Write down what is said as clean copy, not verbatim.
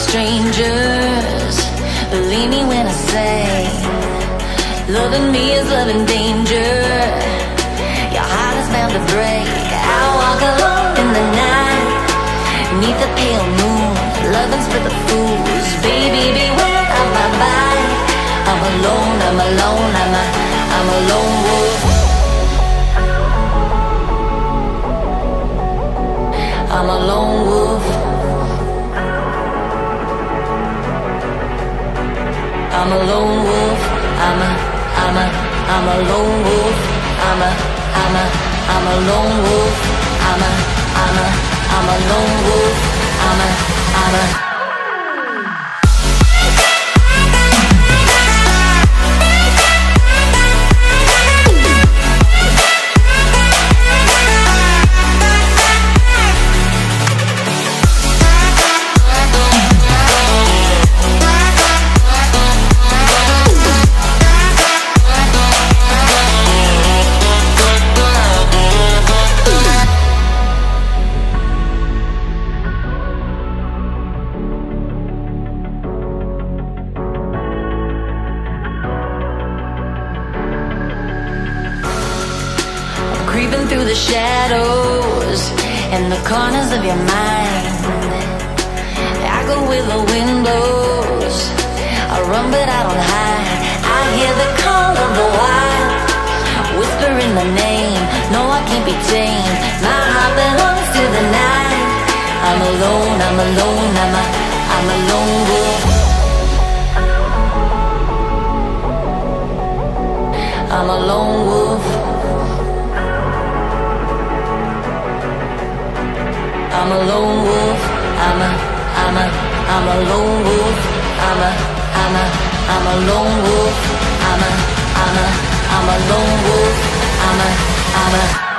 strangers. Believe me when I say, loving me is loving danger. Your heart is bound to break. I walk alone in the night, neath the pale moon, loving's for the fools. Baby, beware of my bite. I'm alone, I'm alone, I'm a lone wolf. I'm a lone wolf. I'm a lone wolf. I'm a lone wolf. I'm a lone wolf. I'm a lone wolf. I'm a creeping through the shadows and the corners of your mind. I go where the wind blows. I run but I don't hide. I hear the call of the wild, whispering the name. No, I can't be tamed. My heart belongs to the night. I'm alone, I'm alone, I'm a lone wolf. I'm a lone wolf. I'm a lone wolf. I'm a lone wolf. I'm a lone wolf. I'm a lone wolf. I'm a